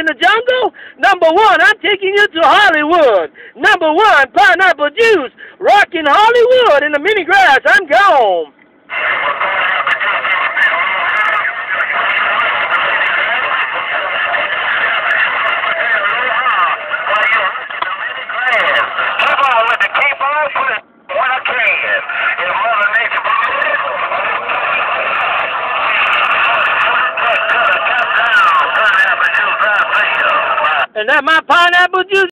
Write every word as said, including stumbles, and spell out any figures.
in the jungle? Number one, I'm taking you to Hollywood. Number one, pineapple juice. Rocking Hollywood in the mini grass. I'm gone. And that my pineapple juice.